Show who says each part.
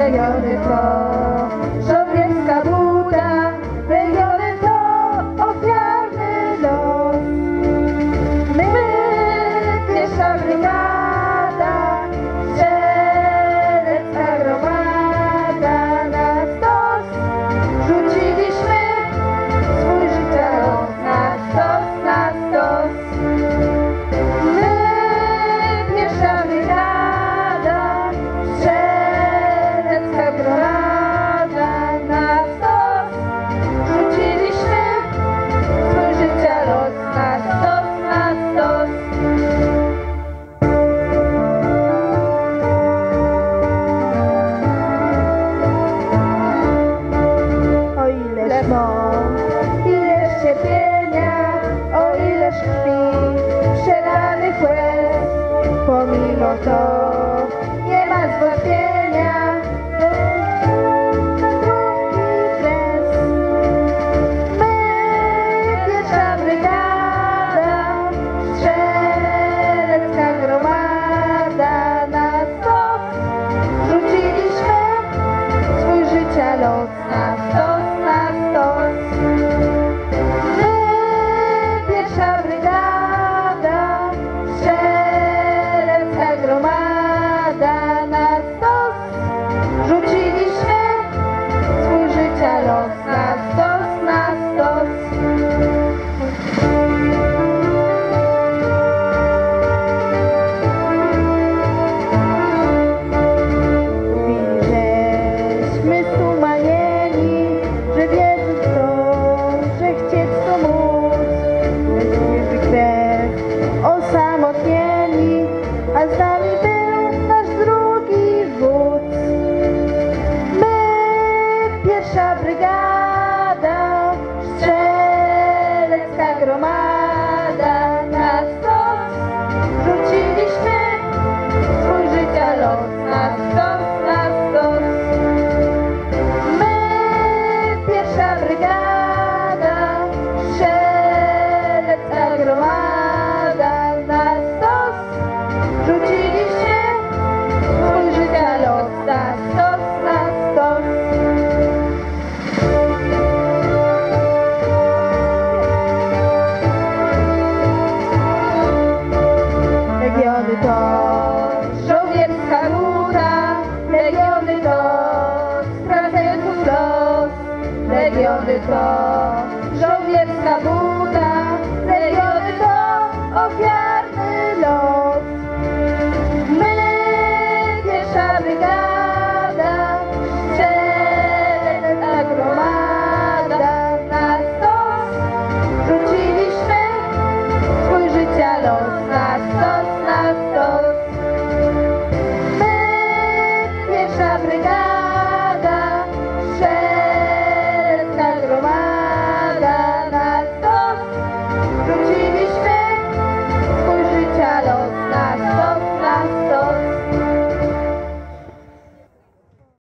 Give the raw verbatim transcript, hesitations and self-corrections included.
Speaker 1: legiony to żołnierska buda, legiony to ofiarny los. My, pierwsza brygada, strzelecka gromada, na stos rzuciliśmy swój życia los, na stos, na stos. My, pierwsza brygada, strzelecka gromada, na stos rzuciliśmy swój życia los, na stos, na stos. O ileż mąk, ileż cierpienia, o ileż krwi, przelanych łez, pomimo to nie ma zwątpienia.